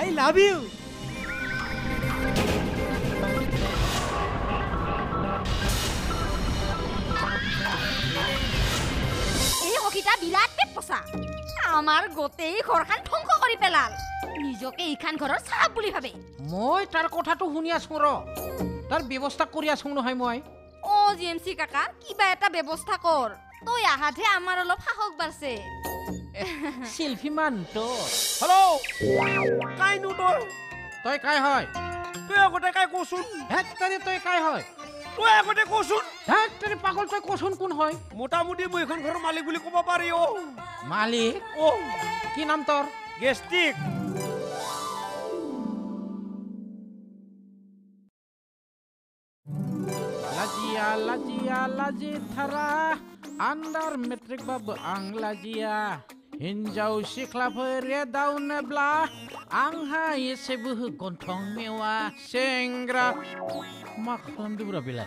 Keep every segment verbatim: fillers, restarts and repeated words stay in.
I love you এই হকিটা বিৰাট পেট পচা আমাৰ গোটেই ঘৰখন ধ্বংস কৰি পেলাল নিজকে এইখান ঘৰৰ চাপ বুলি ভাবে মই তাৰ কথাটো শুনি আছো ৰ তাৰ ব্যৱস্থা কৰি আছো নহয় মই অ জিএমসি কাকা কিবা এটা ব্যৱস্থা কৰ তই আহাতে আমাৰ অলপ সাহস বাঢ়ছে শিল্পী মান তো হেল্ল' কাইনো তই তই কাই হয় তুই আগতে কাই কচোন হেক্টৰী তই কাই হয় তই আগতে কচোন হেক্টৰী পাগল তই কচোন কোন হয় মোটামুটি মই এখন ঘৰৰ মালিক বুলি ক'ব পাৰি অ মালিক অ কি নাম তোৰ gastric Lajia, lajia, laji thara Andar metrik bab ang lajia Hinjau siklapere daun bla Ang hai sebuh gontong mewa Sengra Mak kalam dibura bila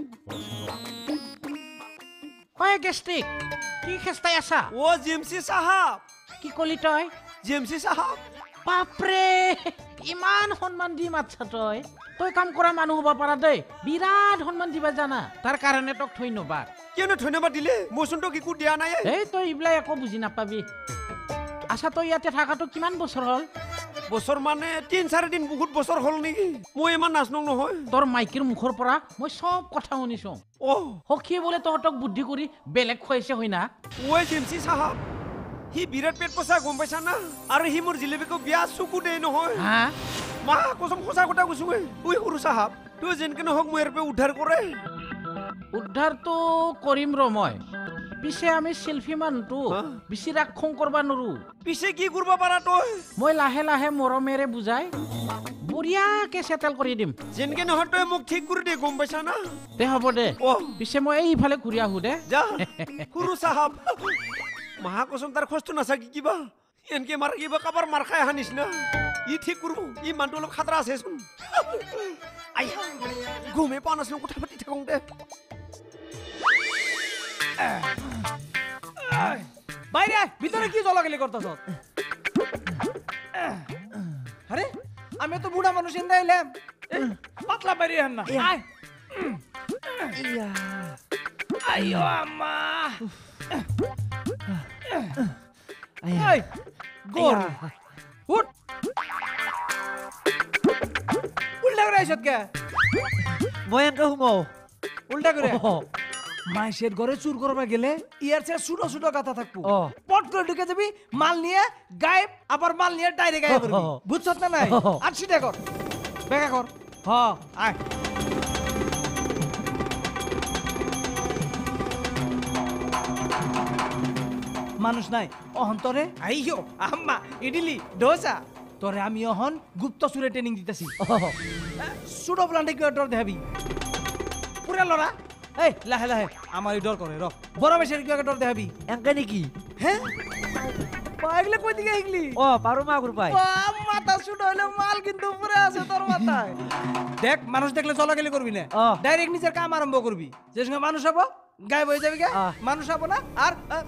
Oye gestik Ki kestai asa ও জিএমসি সাহাব Ki koli toy জিএমসি সাহাব Bapre Iman honman di matcha toy তই কাম কৰা মানুহ হ'ব পাৰা দেই বিৰাট সন্মান দিবা জানা তাৰ কাৰণে তোক ধন্যবাদ কিয়নো ধন্যবাদ দিলে মোচোনটো কি কো দিয়া নাই এই তই ইবলাই একো বুজি নাপাবি আচ্ছা তই ইয়াতে থাকাটো কিমান বছৰ হ'ল বছৰ মানে তিন চাৰি দিন বহুত বছৰ হ'ল নেকি মই ইমান নাচনং নহয় তোৰ মাইকীৰ মুখৰ পৰা মই সব কথা শুনিছো অ সখীয়ে বোলে তহঁতক বুদ্ধি কৰি বেলেগ খুৱাইছে হয় না ও জিএমসি সাহাব হি বিৰাট পেট পচা গম পাইছা না আৰু হি মোৰ জিলেবিকো বিয়া চকু দে নহয় হা মা কসম সঁচা কথা কৈছো ওই সৰু সাহাব তুই যেনকে নহওক মই ইয়াৰ পৰা উদ্ধাৰ কৰে উদ্ধাৰটো কৰিম ৰ মই পিছে আমি সেলফি মানটো বেছি ৰাখং কৰবা নৰো পিছে কি কৰিব পাৰা তই মই লাহে লাহে মৰমেৰে বুজাই বঢ়িয়াকে সেটেল কৰি দিম যেনকে নহয় তই মোক ঠিক কৰি দে গম পাইছা না দে হ'ব দে অ পিছে মই এইফালে ঘূৰি আহো দে যা সৰু সাহাব মা কসম তাৰ খোজটো নাচাকি কিবা এনকে মাৰ কিবা কাবাৰ মাৰ খাই আহা নিচিনা ই ঠিক কৰিব ই মানুহটো অলপ খাতৰা আছেচোন আই ঘুমে পোৱা নাছিলো কথা পাতি থাকোঁ দে বাইরে ভিতরে কি জলাগালি করতেছ আরে আমি তো বুড়া মানুষ এনে এলাম পাতলা বাইরে হন না আয় ইয়া আইও আম্মা আই গোর উঠ উল্টা করে আইছত কে মই এনকে হুমাও উল্টা করে মাইসের ঘরে চুর করবা গেলে ইয়ার চেয়ে ছোট ছোট কথা থাকবো পট করে ঢুকে যাবি মাল নিয়ে গায়েব আবার মাল নিয়ে ডাইরে গায়েব করবি বুঝছত না নাই আর সিটা কর বেকা কর হ আয় মানুষ নাই অহন্তরে আইও আম্মা ইডলি ডোসা তোরে আমি অহন গুপ্ত সুরে ট্রেনিং দিতেছি ছোট প্লান্টে কি অর্ডার দেখাবি পুরা লড়া এই লাহে লাহে আমার ডর করে র বড় বেশের কি ডর দেখাবি এনকে নেকি হ্যাঁ পাগলে কই দিকে আইগলি ও পারো মা গুর পাই মাথা ছোট হইলো মাল কিন্তু উপরে আছে তোর মাথায় দেখ মানুষ দেখলে চলাগেলি করবি না ও। ডাইরেক্ট নিজের কাম আরম্ভ করবি যে সঙ্গে মানুষ হবো গায়েব হয়ে যাবি গে আহ। মানুষ হবো না আর আহ,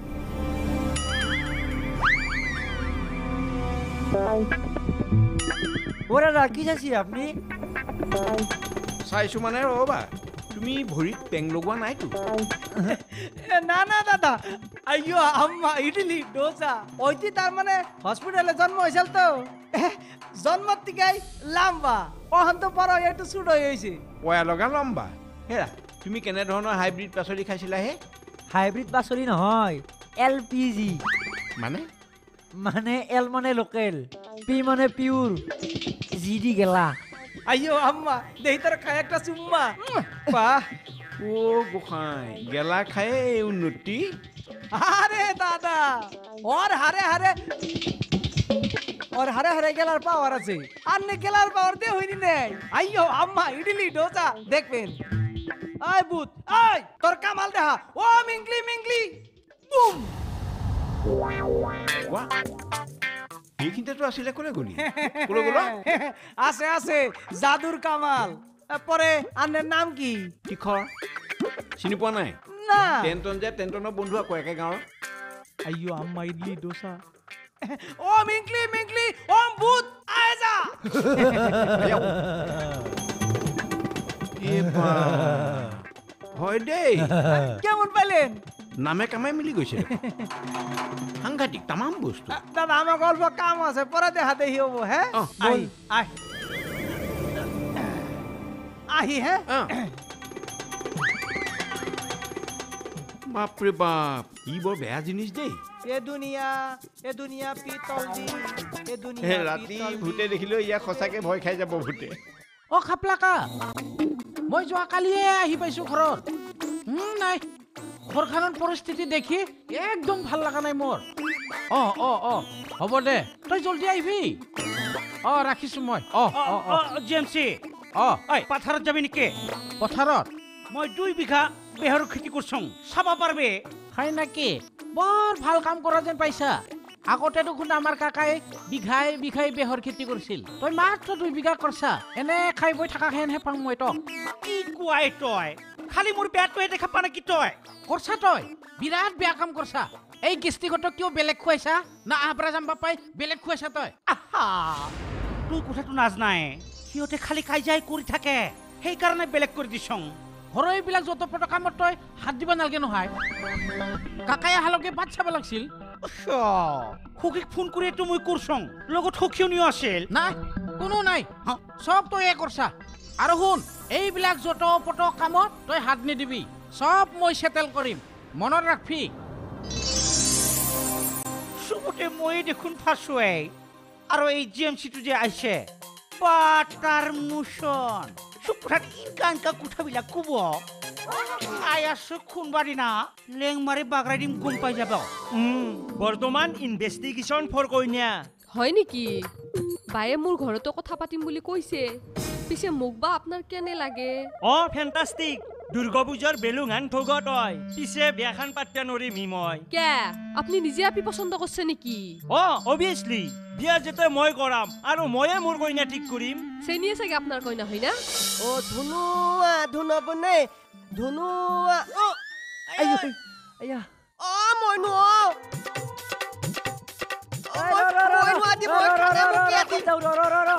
ওরা রাখি যাচ্ছি আপনি চাইছো মানে ৰ'বা তুমি ভৰিত পেং লগোৱা নাইতো এ, না না দাদা আইয়ো আম্মা ইডলি ডোসা ওইটি তার মানে হসপিটালে জন্ম হয়েছিল তো এহ, জন্মর থেকে লাম্বা অহন তো পর একটু ছোট হয়েছে পয়া লগা লম্বা হেৰা তুমি কেনেধৰণৰ হাইব্ৰিড পাচলি খাইছিলা হে হাইব্রিড পাচলি নহয় এল পি জি মানে মানে এল মানে লোকেল পি মানে পিওর জি দি গেলা আইয়ো আম্মা দেহি তোর খায় একটা চুম্মা বাহ অ গোসাঁই গেলা খায়ে এই উন্নতি আরে দাদা ওর হারে হারে ওর হারে হারে গেলার পাওয়ার আছে আর নে গেলার পাওয়ার দিয়ে হইনি নেই আইয়ো আম্মা ইডলি ডোসা দেখবেন আয় বুত আয় তোর কামাল দেখা ও মিংলি মিংলি বুম ৱা এইখিনিতেতো আছিলে ক'লে গ'লি ক'লৈ গ'ল আছে আছে জাদুর কামাল পরে আন্নের নাম কি তীখৰ চিনি পোৱা নাই না টেনটন যে টেনটনৰ বন্ধু আকৌ একে গাঁৱৰ আইয়ো আম্মা ইডলি ডোসা ও মিংলি মিংলি ও ভূত আয় যা এ বা, হয় দেই কেমন পাইলেন নামে কামে মিলি গৈছে দেখোন। সাংঘাতিক তামাম বস্তু দাদা আমার অল্প কাম আছে পরে দেখা দেখি হবো হ্যাঁ অহ, আহি আহি আহি হ্যাঁ অহ। বাপৰে বাপ ই বৰ বেয়া জিনিস দেই এ দুনিয়া এ দুনিয়া পিতল দি এ হে, দুনিয়া ৰাতি পিতল দি। ভূতে দেখিলেও ইয়াক সঁচাকে ভয় খাই যাব ভূতে অ খাপলাকা মই যোৱা কালিয়ে আহি পাইছো ঘৰত উম, নাই ঘৰখনৰ পৰিস্থিতি দেখি একদম ভাল লগা নাই মোৰ অ অ অ হ'ব দে তই জলদি আহিবি অ ৰাখিছো মই অ অ অ জেমচি অ ঐ পাথাৰত যাবি নেকি পথাৰত মই দুই বিঘা বেহৰৰ খেতি কৰছং চাব পাৰবে হয় নেকি বৰ ভাল কাম কৰা যেন পাইছা আগতে দেখোন আমাৰ কাকাই বিঘাই বিঘাই বেহৰ খেতি কৰিছিল তই মাত্ৰ দুই বিঘা কৰছা এনে খাই বৈ থাকাহেনহে পাম মই তক কি কোৱাই তই খালি মোৰ বেয়াটোৱে দেখা পা নেকি তই কৰছা তই বিৰাট বেয়া কাম কৰছা এই কিস্তিগত কিয় বেলেগ খুৱাইছা না আহবৰা যাম বাপাই বেলেগ খুৱাইছা তই আহা তোৰ কথাটো নাজনাই সিহঁতে খালি কাজিয়াই কৰি থাকে সেইকাৰণে বেলেগ কৰি দিছং ঘৰৰ এইবিলাক যত পট কামত তই হাত দিব নালাগে নহয় কাকাই অহালৈকে বাট চাব লাগিছিল সখীক ফোন কৰিটো মই কৰছং লগত সখীয়নিও আছিল নাই কোনো নাই হ, চব তই কৰছা আৰু শুন এইবিলাক যত পট কামত তই হাত নিদিবি চব মই চেটেল কৰিম মনত ৰাখবি চবতে মই দেখোন ফাঁচুৱাই আৰু এই জি এম চিটো যে আহিছে পাটাৰ মোচন চব কথাত ইনকা ইনকা কথাবিলাক ক'ব খাই আছো কোনবা দিনা লেং মাৰি বাগৰাই দিম গম পাই যাব বৰ্তমান ইনভেষ্টিগেশ্যন ফৰ কইনা হয় নেকি বায়ে মোৰ ঘৰতো কথা পাতিম বুলি কৈছে পিছে মোক বা আপোনাৰ কেনে লাগে অ ফেণ্টাষ্টিক দুৰ্গা পূজাৰ বেলুঙান থগ তই পিছে বিয়াখান পাতিব নৰিমি মই কে আপুনি নিজে আপি পছন্দ কৰিছে নেকি অ অবভিয়াছলি বিয়া যেতে মই কৰাম আৰু ময়ে মোৰ কইনা ঠিক কৰিম চেনিয়ে চাগে আপোনাৰ কইনা হয় না ও ধুনুয়া ধুনু বনে ধুনুয়া ও আইও আইয়া ও মইনু ও মইনু আদি মই খালে মোক আদি যাও ৰ ৰ ৰ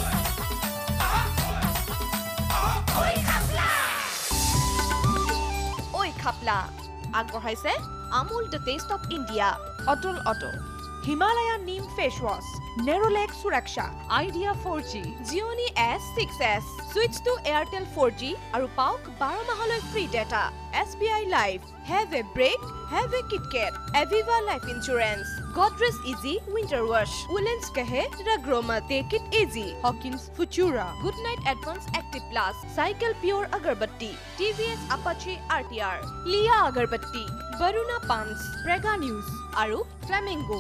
ঐ খাপলা আগবঢ়াইছে Amul the taste of India অটল auto Himalaya neem face wash Nerolac Suraksha Idea four G জিঅ'নি S six S switch to Airtel four G আৰু পাওক বাৰ মাহলৈ free data S B I life have a break have a KitKat Aviva life insurance Godrej easy winter wash woolens কাহে ৰগ্ৰমা take it easy Hawkins Futura good night advance active plus cycle pure agarbatti TVS Apache R T R লিয়া agarbatti Varuna pumps Prega news আৰু Flamingo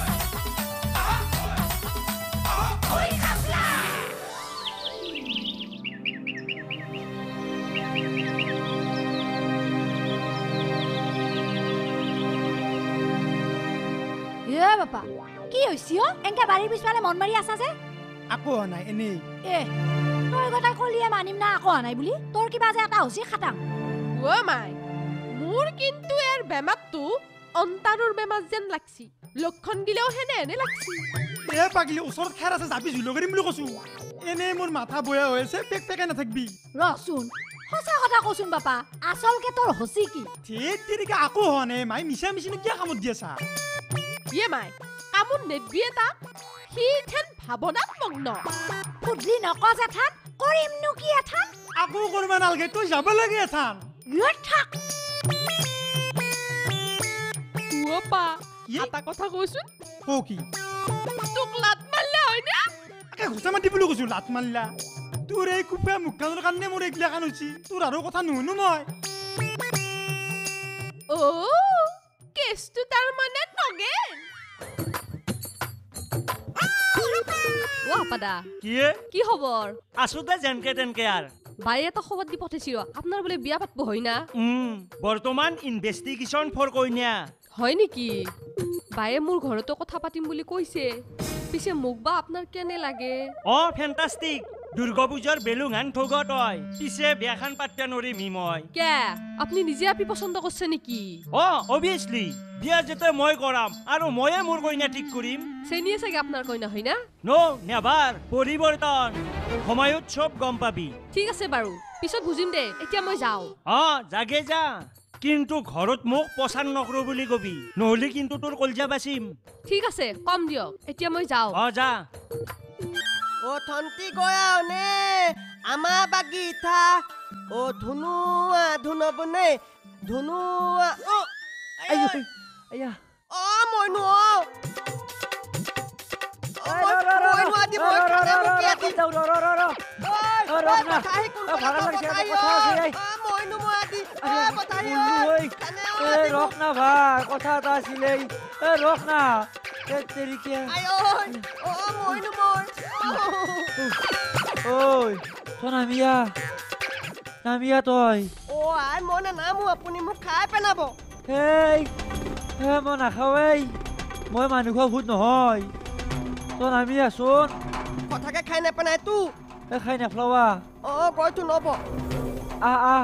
এ বাপা কি হৈছে অ এনকে বাৰীৰ পিছফালে মন মাৰি আছা যে আকৌ নাই এনেই এ তই কথা কলিয়ে মানিম না আকৌ নাই বুলি তোৰ কিবা যে এটা হৈছে খাটাং অ মাই মোৰ কিন্তু এৰ বেমাৰটো অন্তাৰৰ বেমাৰ যেন লাগছি লক্ষণ গিলেও হেনে হেনে লাগছি এ পাগলি ওচৰত খেৰ আছে যাবি জুলো কৰিম বুলি কৈছো এনেই মোৰ মাথা বয়া হৈ আছে পেক পেকাই নাথাকবি ৰচোন সঁচা কথা কচোন বাপা আচলকে তোৰ হচি কি ঠিক তেনেকে আকৌ হোৱা নাই মাই মিছা মিছিনো কিয় কামত দি আছা ইয়ে মাই কামত নেদবি এটা সি থেন ভাৱনাত মগ্ন ফুটলি নক জেঠান কৰিমনো কি এঠান আকৌ কৰিব নালাগে তই যাব লাগে এথান ইয়ত থাক ওপা এটা কথা কৈছোন কৌ কি তোক লাত মাৰলে হয় না একে ঘুচা মাতি বুলি কৈছো লাত মাৰিলা তোৰ এই কুপে মুখখানৰ কাৰণে মোৰ এইগিলা কাণ হৈছে তোৰ আৰু কথা নুশুনো মই অ কেছটো তাৰ মানে নগেন ও আপাদা কিয়ে কি খবৰ আছো দে যেনকে তেনকে আৰ বায়ে এটা খবৰ দি পঠাইছিল আপোনাৰ বোলে বিয়া পাতব হয় না উম বৰ্তমান ইনভেষ্টিগেশ্যন ফৰ কইনা হয় নেকি বায়ে মোৰ ঘৰতো কথা পাতিম বুলি কৈছে পিছে মোক বা আপোনাৰ কেনে লাগে অ ফেণ্টাষ্টিক দুৰ্গা পূজাৰ বেলুঙান ঠগত হয় পিছে বিয়াখান পাতিব নোৱাৰিম মই কে আপুনি নিজে আপি পছন্দ কৰছে নেকি অ অবভিয়াছলি বিয়া যেতে মই কৰাম আৰু ময়ে মোৰ কইনা ঠিক কৰিম চেনিয়ে চাগে আপোনাৰ কইনা হয় না নো নেভাৰ পৰিৱৰ্তন সময়ত চব গম পাবি ঠিক আছে বাৰু পিছত বুজিম দে এতিয়া মই যাওঁ অ জাগে যা কিন্তু ঘৰত মোক পছন্দ নকৰো বুলি কবি নহলে কিন্তু তোৰ কলজা বাচিম ঠিক আছে কম দিয়ক এতিয়া মই যাওঁ অ যা ও থন্তি গয়া নে আমা বাগিঠা ও ধুনু ধুনব নে ধুনু ও আইও আইয়া ও মইনু ও মইনু আদি মই খানে মুকি আদি ৰ ৰ ৰ ৰ ও ৰখ না কথাই কোন ভাড়া লাগছে কথা আছে এই মইনু মই আদি ও কথাই ঐ এই ৰখ না ভাই কথা এটা আছিলে এই ৰখ না এই তেৰিকে আয়ো ও মইনু মই ঐ তই নামিয়া নামিয়া তই ও আই মনে নামু আপুনি মোক খাই পেলাব হেই হে মই নাখাওঁৱেই মই মানুহ খোৱা ভূত নহয় তই নামিয়াচোন কথাকে খাই নেপেনাই তো এই খাই নেফলাৱা অ গইতো নব আহ আহ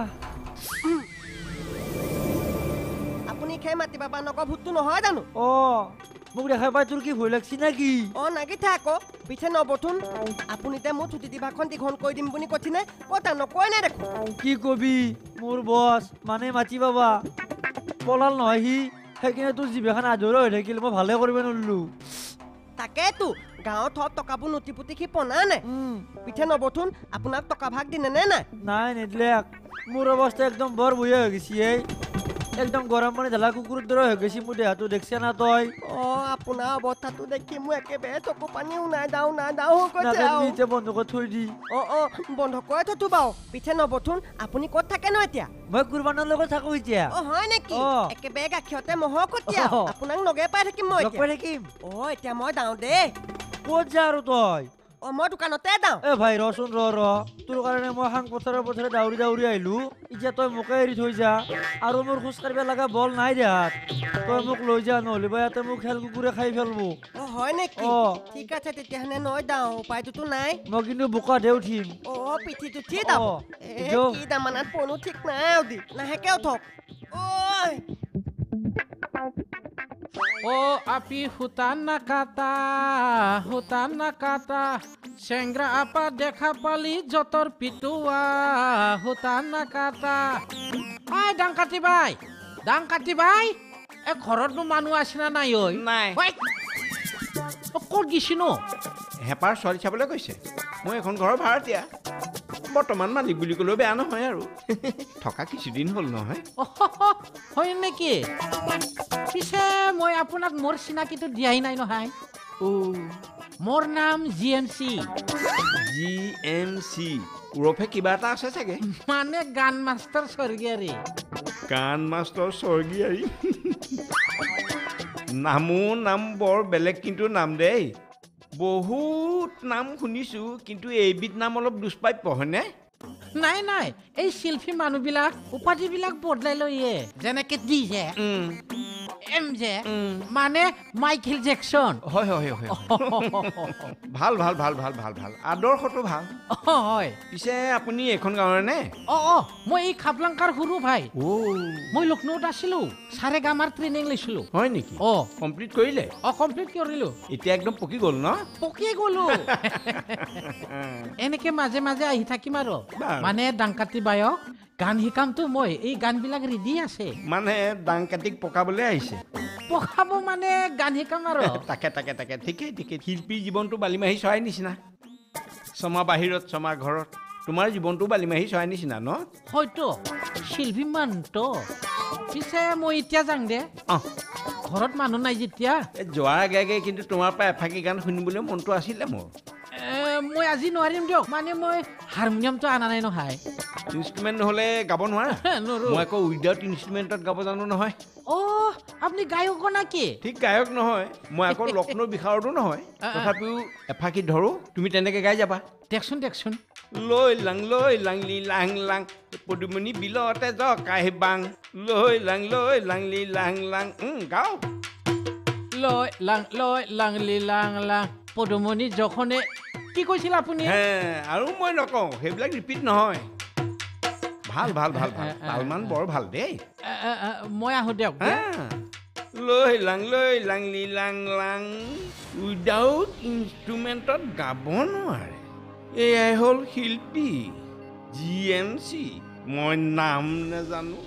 আপুনি খাই মাতি বাবা নক ভূতটো নহয় জানো অ মোক দেখাই পাই তোৰ কি ভয় লাগছি নেকি অ নাগি থাক পিছে নবথোন আপুনি তে মোৰ ছুটি দিবাখন দীঘল কৰি দিম বুলি কঠিনে কথা নকয় নাই দেখো কি কবি মোৰ বছ মানে মাতি বাবা পলাল নহয় সি সেইকাৰণে তোৰ জিভাখন আধৰুৱা হৈ থাকিল মই ভালে কৰিব নোৱাৰিলো তাকেতো গাঁৱত থপ টকাবোৰ নতি পুতি সি পনা নাই পিঠে নবথোন আপোনাক টকা ভাগ দিনে নে নাই নাই নিদিলে মোৰ অৱস্থা একদম বৰ বঢ়িয়া হৈ গৈছি এই একদম গৰম পানী ঢালা কুকুৰৰ দৰে হৈ গৈছি মোৰ দেহাটো দেখছে না তই অ আপোনাৰ অৱস্থাটো দেখি মোৰ একেবাৰে চকু পানী ওলাই যাওঁ না যাওঁ কৈছে নাজানি এতিয়া বন্ধ কৰি থৈ দি অ অ বন্ধ কৰি থতো বাৰু পিঠে নবথোন আপুনি ক'ত থাকে ন এতিয়া মই কুৰবানৰ লগত থাকো এতিয়া অ হয় নেকি অ। একেবাৰে গাখীৰতে মহৰ কটীয়া অ। আপোনাক লগে পাই থাকিম মই লগ এতিয়া পাই থাকিম অ এতিয়া মই যাওঁ দেই ক'ত যা আৰু তই অ মই দোকানতে যাওঁ এ ভাই ৰচোন ৰ ৰ তোৰ কাৰণে মই সাং পথাৰে পথাৰে দাউৰি দাউৰি আহিলো এতিয়া তই মোকে এৰি থৈ যা আৰু মোৰ খোজ কাঢ়িব লগা বল নাই দেহাত তই মোক লৈ যা নহ'লে বা ইয়াতে মোক খেল কুকুৰে খাই পেলবো অ হয় নেকি অ। ঠিক আছে তেতিয়াহ'লে নৈ যাওঁ উপায়টোতো নাই মই কিন্তু বোকা দে উঠিম অ পিঠিটো ঠিক যাব অ। এ যো। কি দামানাত পনো ঠিক নাই আউদি লাহেকে উঠক ঐ ও আপি হুতা না কাটা হুতা না কাটা চেংৰা আপা দেখা পালি যতৰ পিটুৱা হুতা না কাটা আই ডাং কাটি বাই ডাং কাটি বাই এ ঘৰতনো মানুহ আছে না নাই ঐ নাই ঐ, অ, ক'ত গিছি ন হেঁপাৰ ছোৱালী চাবলৈ কৈছে মই এখন ঘৰৰ ভাড়াতীয়া বৰ্তমান মালিক বুলি ক'লেও বেয়া নহয় আৰু থকা কিছুদিন হ'ল নহয় অহহ, হয় নেকি পিছে মই আপোনাক মোৰ চিনাকিটো দিয়াই নাই নহয় মোৰ নাম G M C G M C ওৰফে কিবা এটা আছে চাগে মানে গান মাষ্টাৰ স্বৰ্গীয়াৰী গান মাষ্টৰ স্বৰ্গীয়াৰী নামো নাম বৰ বেলেগ কিন্তু নাম দেই বহুত নাম শুনিছোঁ কিন্তু এইবিধ নাম অলপ দুষ্প্ৰাপ্য হয়নে নাই নাই এই শিল্পী মানুহবিলাক উপাধিবিলাক বদলাই লৈয়ে যেনেকে ডি জে এম জে মানে মাইকেল জেকচন হয় হয় হয় ভাল ভাল ভাল ভাল ভাল ভাল আদৰ্শটো ভাল অ হয় পিছে আপুনি এইখন গাঁৱৰে নে অ অ মই এই খাপলাংকাৰ সৰু ভাই অ মই লক্ষ্ণৌত আছিলো চাৰে গামাৰ ট্ৰেইনিং লৈছিলো হয় নেকি অ কমপ্লিট কৰিলে অ কমপ্লিট কৰিলো এতিয়া একদম পকি গ'ল ন পকিয়ে গলো এনেকে মাজে মাজে আহি থাকিম আৰু বাৰু। মানে ডাংকাটি বায়ক গান শিকামতো মই এই গানবিলাক ৰেডি আছে মানে ডাং কাটিক পকাবলৈ আহিছে পকাব মানে গান শিকাম আৰু তাকে তাকে তাকে ঠিকেই ঠিকেই শিল্পীৰ জীৱনটো বালিমাহী চৰাই নিচিনা ছমা বাহিৰত ছমা ঘৰত তোমাৰ জীৱনটো বালিমাহী চৰাই নিচিনা ন হয়তো শিল্পী মানতো পিছে মই এতিয়া যাং দে অহ ঘৰত মানুহ নাই যেতিয়া এই যোৱাৰ আগে আগে কিন্তু তোমাৰ পৰা এফাকি গান শুনিবলৈ মনটো আছিলে মোৰ এ, মই আজি নোৱাৰিম দিয়ক মানে মই হাৰমনিয়ামটো আনা নাই নহয় ইনষ্ট্ৰুমেণ্ট নহ'লে গাব নোৱাৰা নোৱাৰো। মই আকৌ উইদাউট ইনষ্ট্ৰুমেণ্টত গাব জানো নহয় অ আপুনি গায়ক নাকি ঠিক গায়ক নহয় মই আকৌ লক্ষ্ণৌ বিশাৰদো নহয় তথাপিও এফাকি ধৰো তুমি তেনেকে গাই যাবা দেখচোন দেখচোন লৈ লাং লৈ লাংলি লাং লাং পদুমণি বিলতে জকাই বাং লৈ লাং লৈ লাংলি লাং লাং উম, গাও লৈ লাং লৈ লাংলি লাং লাং পদুমণি যখনে কি কৈছিল আপুনি হে আৰু মই নকওঁ সেইবিলাক ৰিপিট নহয় ভাল ভাল ভাল ভাল তালমান বৰ ভাল দেই এ, এ, এ, মই আহো দিয়ক হা লৈ লাং লৈ লাংলি লাং লাং উইদাউট ইনষ্ট্ৰুমেণ্টত গাব নোৱাৰে এয়াই হ'ল শিল্পী জি এম চি মই নাম নাজানো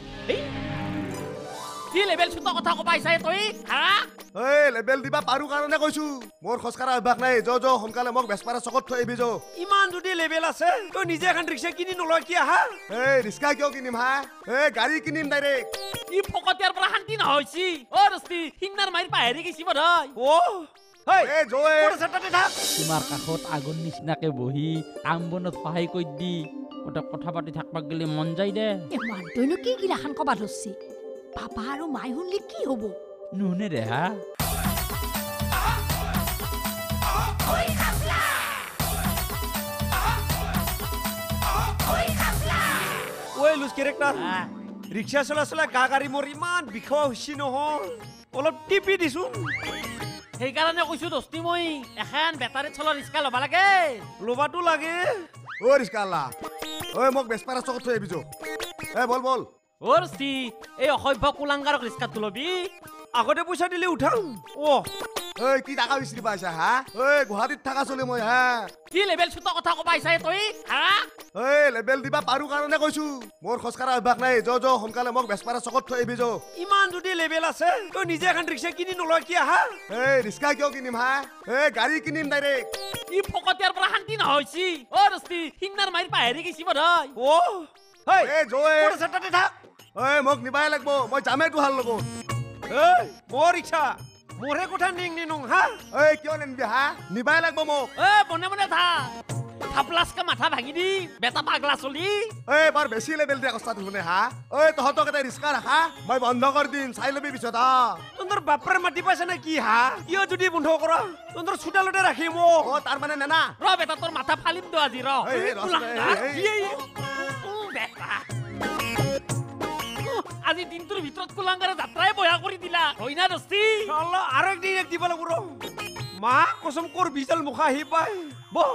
কি লেভেল চুত কথা কবাইছাই তই হা এই লেবেল দিবা পাৰো কাৰণে কৈছো মোৰ খোজকাঢ়া অভ্যাস নাই য য সোনকালে মোক বেচপাৰা চকত থৈ আহিবি য ইমান যদি লেভেল আছে তই নিজে এখন ৰিক্সা কিনি নলয় কি আহা এই ৰিক্সা কিয় কিনিম হা এই গাড়ী কিনিম ডাইৰেক্ট ই ফকতিয়াৰ পৰা শান্তি নহৈছি অ ৰস্তি হিন্নাৰ মাৰি পাহেৰি গৈছি বধই ও হেই এই জয়ে কোন আছে তাতে থাক তোমাৰ কাষত আগুন নিচিনাকে বহি কাম বনত সহায় কৰি দি ওটা কথা পাতি থাকবাক গেলে মন যায় দে এ মানুহটোনো কি গিলাখান কবা ধৰছি পাপা আৰু মাই শুনলি কি হ'ব নুনে ৰে হা ওই লুজ কেৰেক্টাৰ ৰিক্সা চলা চলা গা গাড়ী মোৰ ইমান বিষোৱা হৈছি নহয় অলপ টিপি দিছো সেইকাৰণে কৈছো দস্তি মই এখন বেটাৰী চলা ৰিক্সা ল'বা লাগে ল'বাটো লাগে ঐ ৰিক্সাৱালা ঐ মোক বেচপাৰা চকত থৈ আহিবি য এই বল বল অ ৰস্তি এই অসভ্য কুলাংগাৰক ৰিক্সাত তুলবি আগতে পইচা দিলে উঠাম অ ঐ কি টাকা বিচাৰি পাইছা হা ঐ গুৱাহাটীত থাকা চলি মই হা কি লেভেল চুত কথা কবাইছাই তই হা ঐ লেবেল দিবা পাৰো কাৰণে কৈছো মোৰ খোজকাঢ়া অভ্যাস নাই য য সোনকালে মোক বেচপাৰা চকত থৈ আহিবি য ইমান যদি লেভেল আছে তই নিজে এখন ৰিক্সা কিনি নলয় কি আহা এই ৰিক্সা কিয় কিনিম হা এই গাড়ী কিনিম ডাইৰেক্ট ই ফকতিয়াৰ পৰা শান্তি নহৈছি অ ৰস্তি হিন্নাৰ মাৰি পাহেৰি গৈছি বধই ও হেই এই জয়ে কোন আছে তাতে থাক ঐ মোক নিবাই লাগব মই যামেই তোহাৰ লগত এই মোৰ ৰিক্সা মোৰে কথা নিং নিনং হা ঐ কিয় নিনবি হা নিবাই লাগব মোক এ মনে মনে থা থাপলাছকে মাথা ভাঙি দি বেটা পাগলা চলি ঐ বৰ বেছি লেবেল দিয়া কষ্টাটো শুনে হা ঐ তহঁতক এটা ৰিক্সা ৰাখা মই বন্ধ কৰি দিম চাই ল'বি পিছত হা তোৰ বাপৰে মাতি পাইছে নে কি হা কিয় যদি বন্ধ কৰা তোৰ চোতালতে ৰাখিম অ তাৰ মানে নেনা ৰ বেটা তোৰ মাথা ফালিম তো আজি ৰ এই, এই, ৰস, এই, এই, এই। বেটা আজি দিনটোৰ ভিতৰত কুলাংগাৰে যাত্ৰাই বয়া কৰি দিলা হয় না দস্তি আল্লাহ আৰু একদিন এক দিব লাগিব ৰ মা কসম কৰ বিজল মুখা আহি পাই বহ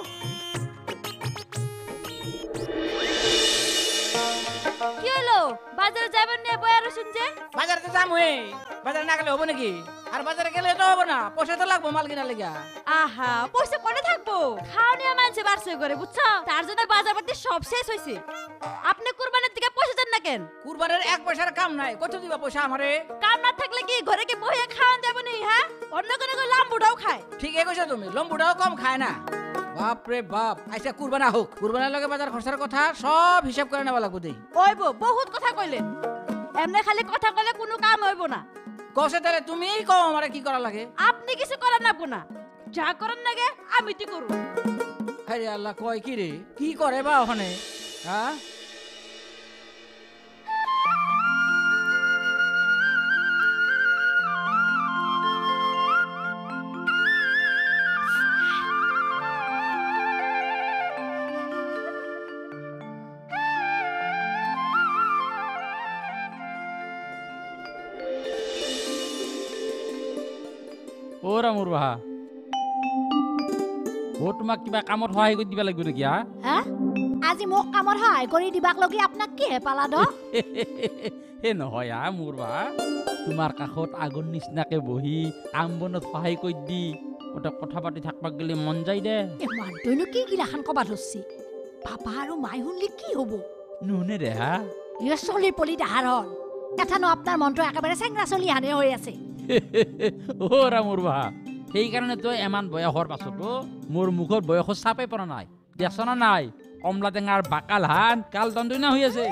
কি হলো বাজারে যাবেন নে বই আর শুনছে বাজারে যাম হই বাজারে না গেলে হবো নাকি আর বাজারে গেলে তো হবো না পয়সা তো লাগবো মাল কিনা লেগা আহা পয়সা কোনে থাকবো খাওয়া মানছে বারছে করে বুঝছো তার জন্য বাজার পাতি সব শেষ হইছে আপনি কুরবানির দিকে পয়সা দেন না কেন কুরবানের এক পয়সার কাম নাই কত দিবা পয়সা আমারে কাম না থাকলে কি ঘরে কি বইয়া খাওয়া যাবে না হ্যাঁ অন্য কোনো লাম্বুটাও খায় ঠিক এই কইছো তুমি লম্বুটাও কম খায় না বাপ রে বাপ আইসা কুরবানা হোক কুরবানার লগে বাজার খরচার কথা সব হিসাব করে নেওয়া লাগবো দেই ওইব বহুত কথা কইলেন এমনি খালি কথা কইলে কোনো কাম হইব না কসে তাহলে তুমিই কও আমারে কি করা লাগে আপনি কিছু করেন না না যা করেন লাগে আমি তি করব আরে আল্লাহ কয় কি রে কি করে বা ওখানে হ্যাঁ ওরা মোৰ বাহা ও তোমাক কিবা কামত সহায় কৰি দিবা লাগিব নেকি হা হ্যাঁ আজি মোক কামৰ সহায় কৰি দিবাক লগি আপোনাক কি হে পালা দ হে নহয় হা মোৰ বাহা তোমাৰ কাষত আগুন নিচিনাকে বহি কাম বনত সহায় কৰি দি ওটা কথা পাতি থাকবাক গেলে মন যায় দে এ মানুহটোনো কি গিলাখান কবা ধৰছি পাপা আৰু মাই শুনলি কি হ'ব নুনে ৰে হা ইয়ে চলি পলি ডাহাৰ হল এথানো আপোনাৰ মনটো একেবাৰে চেংৰা চলি হানে হৈ আছে ওরা মোৰ বাহা সেইকাৰণে তই এমান বয়সৰ পাছতো মোৰ মুখত বয়সৰ চাপে পৰা নাই দেখছনা নাই কমলা টেঙাৰ বাকাল হান কাল দন্দনা হৈ আছে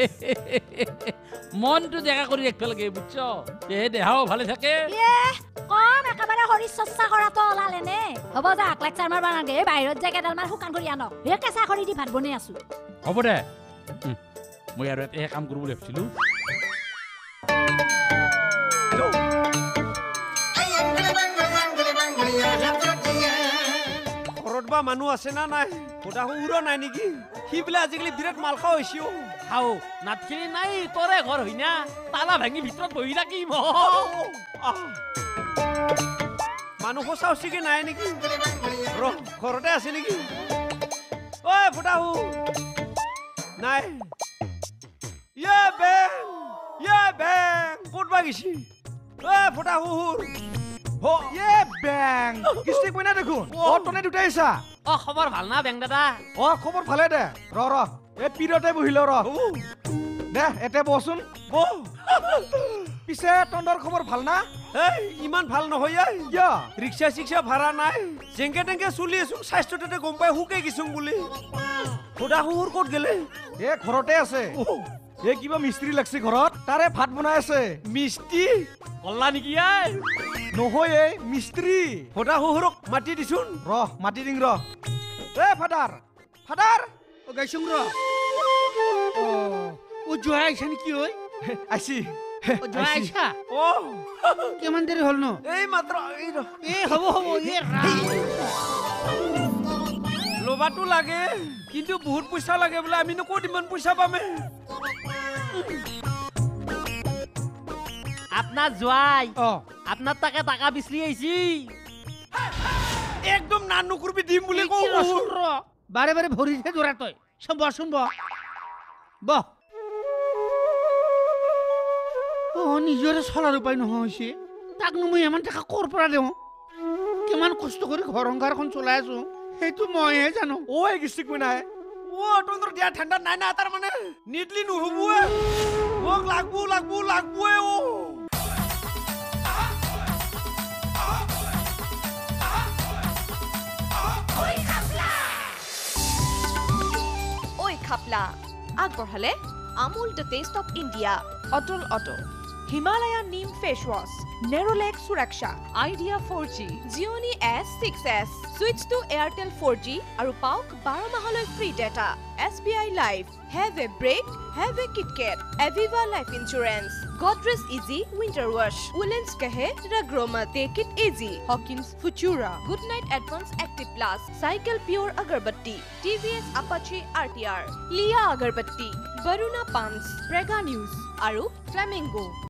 মনটো দেখা কৰি ৰাখিব লাগে বুঝছ এই দেহাও ভালে থাকে কম একেবাৰে শৰীৰ চৰ্চা কৰাটো ওলালে নে হ'ব যা এক লেকচাৰ মাৰবা নাগে বাহিৰত যায় কেইডালমান শুকান কৰি আনক এই কেঁচা খৰি দি ভাত বনাই আছো হ'ব দে মই আৰু এটা কাম কৰিব ভাবিছিলো ঘৰত বা মানুহ আছে না নাই সোধা সুৰো নাই নেকি সি বোলে আজিকালি বিৰাট মাল খোৱা হৈছে খাও নাটখিনি নাই তৰে ঘৰ হৈ না তালা ভাঙি ভিতৰত বহি থাকিম মানুহ সঁচা চিকি নাই নেকি ৰ ঘৰতে আছে নেকি ঐ ফুটাহু নাই ইয়ে বেং ইয়ে বেং ক'ত বা গেছি ঐ ফুটাহুৰ ইয়ে বেং কিস্তি কইনা দেখোন অ তনে দুটা আইছা অ খবৰ ভাল না বেং দাদা অ খবৰ ভালে দে ৰ ৰ এ পিৰতে বহিল ৰ দে এতে বচোন বৌ পিছে তন্দৰ খবৰ ভাল না এই ইমান ভাল নহয় এই কিয় ৰিক্সা চিক্সা ভাড়া নাই যেংকে তেংকে চলি আছো স্বাস্থ্যতে গম পাই হুকে গিছোং বুলি ফুটাহুৰ ক'ত গেলে এ ঘৰতে আছে এ কিবা মিস্ত্ৰী লাগছে ঘৰত তাৰে ভাত বনাই আছে মিস্ত্ৰী কল্লা নেকি আই নহয় এই মিস্ত্ৰী ফুটাহুৰক মাতি দিছোন ৰ মাতি দিং ৰ এ ফাদাৰ ফাদাৰ ও গাইছুং ৰ ও ও জয় আইছা নেকি ঐ আইছি ও জয় আইছা অ কিমান দেৰি হ'ল ন এই মাত্ৰ এই ৰ এ হ'ব হ'ব এ ৰাম লবাটো লাগে কিন্তু বহুত পইচা লাগে বোলে আমিনো ক'ত ইমান পইচা পামে আপনার জোয়াই অ আপনার টাকা টাকা বিচলি আইছি একদম নানু করবি দিম বুলি কও ৰচোন ৰ বাৰে বাৰে ভৰিহে দৌৰা তই চব বচোন ব বহ অ নিজৰে চলাৰ উপায় নোহোৱা হৈছে তাকনো মই ইমান টকা ক'ৰ পৰা দিওঁ কিমান কষ্ট কৰি ঘৰ সংসাৰখন চলাই আছো সেইটো মইহে জানো ও এই গিস্তি কই নাই ও তন্দর দিয়া ঠান্ডা নাই না তার মানে নিডলি নহবুয়ে মোক লাগবু লাগবু লাগবুয়ে ও ঐ খাপলা আগবঢ়ালে Amul the taste of India অটল অটল Himalaya neem face wash Nerolac Suraksha Idea four G জিঅ'নি S six S switch to Airtel four G আৰু পাওক বাৰ মাহলৈ free data S B I life have a break have a KitKat Aviva life insurance Godrej easy winter wash woolens কাহে ৰাগ্ৰমা take it easy Hawkins Futura good night advance active plus cycle pure agarbatti TVS Apache R T R লিয়া agarbatti Varuna pumps Prega news আৰু flamingo